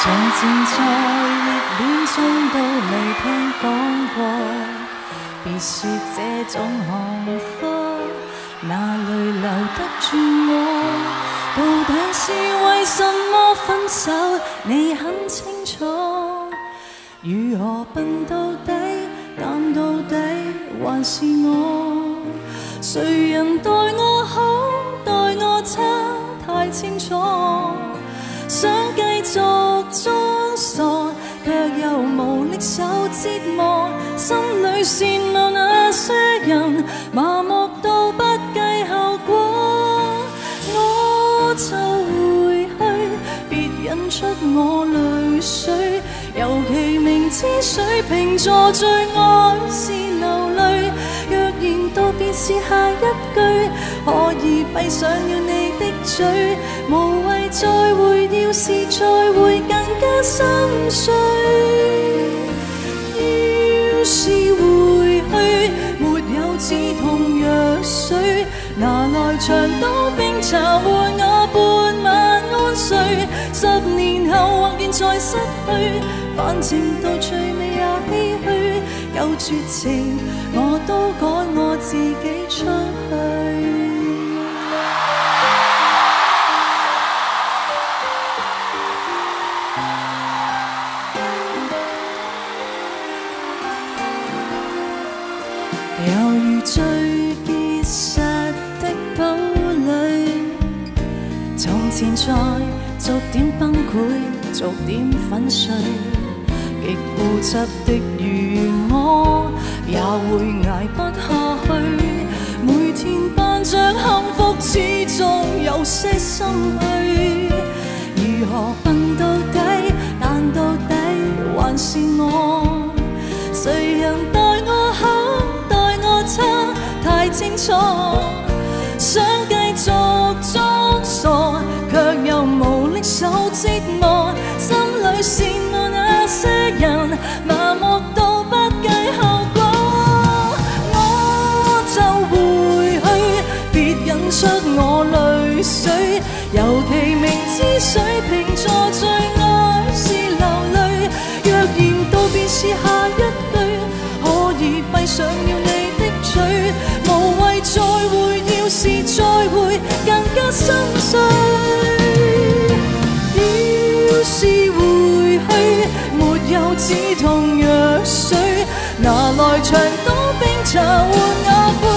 從前在熱戀中都未聽講過，別說這種幸福哪裏留得住我？到底是為什麼分手？你很清楚，如何笨到底，但到底還是我。誰人待我好，待我差，太清楚。想繼續裝傻，卻又無力受折磨，心裏羨慕那些人，麻木到不計後果。我就回去，別引出我淚水，尤其明知水瓶座最愛是流淚。若然道別是下一句，可以閉上了你的嘴，無謂再會，要是再會更加心碎。要是回去，沒有止痛藥水，拿來長島冰茶和我伴晚安睡。10年後或現在失去，反正到最尾也唏噓。有絕情，我都趕我自己出去。猶如最結實的堡壘，從前在逐點崩潰，逐點粉碎。極固執的如我，也會捱不下去。每天扮着幸福，始終有些心虛。如何笨到底，但到底還是我。誰人待我好，待我差，太清楚。想繼續裝傻，卻又無力受折磨。心裏羨慕那些人，麻木到不計後果。我就回去，別引出我淚水，尤其明知水瓶座最愛是流淚。若然道別是下一句，可以閉上了你的嘴，無謂再會，要是再會更加心碎。要是回去，沒有止痛藥水，拿來長島冰茶換我。